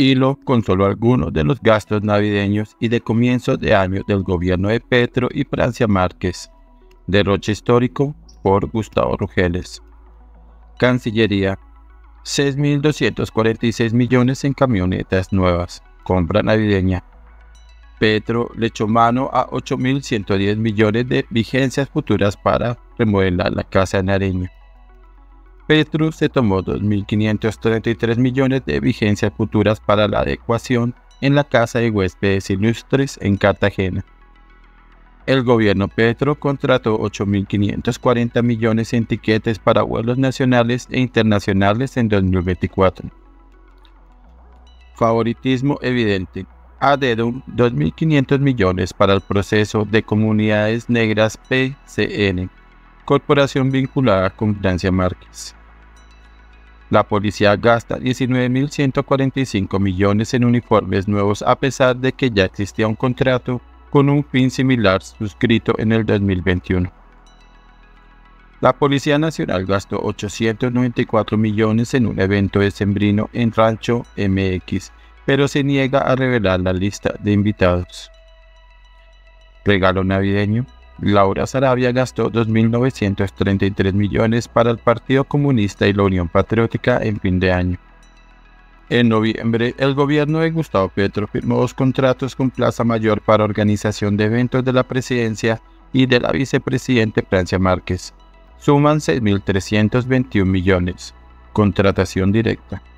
hilo con solo algunos de los gastos navideños y de comienzo de año del gobierno de Petro y Francia Márquez. Derroche histórico por Gustavo Rugeles. Cancillería: 6.246 millones en camionetas nuevas. Compra navideña. Petro le echó mano a 8.110 millones de vigencias futuras para remodelar la Casa de Nariño. Petro se tomó 2.533 millones de vigencias futuras para la adecuación en la Casa de Huéspedes Ilustres en Cartagena. El gobierno Petro contrató 8.540 millones en tiquetes para vuelos nacionales e internacionales en 2024. Favoritismo evidente. Adedum 2.500 millones para el proceso de comunidades negras PCN, corporación vinculada con Francia Márquez. La policía gasta 19.145 millones en uniformes nuevos a pesar de que ya existía un contrato con un fin similar suscrito en el 2021. La Policía Nacional gastó 894 millones en un evento decembrino en Rancho MX, pero se niega a revelar la lista de invitados. Regalo navideño. Laura Sarabia gastó 2.933 millones para el Partido Comunista y la Unión Patriótica en fin de año. En noviembre, el gobierno de Gustavo Petro firmó 2 contratos con Plaza Mayor para organización de eventos de la presidencia y de la vicepresidente Francia Márquez. Suman 6.321 millones. Contratación directa.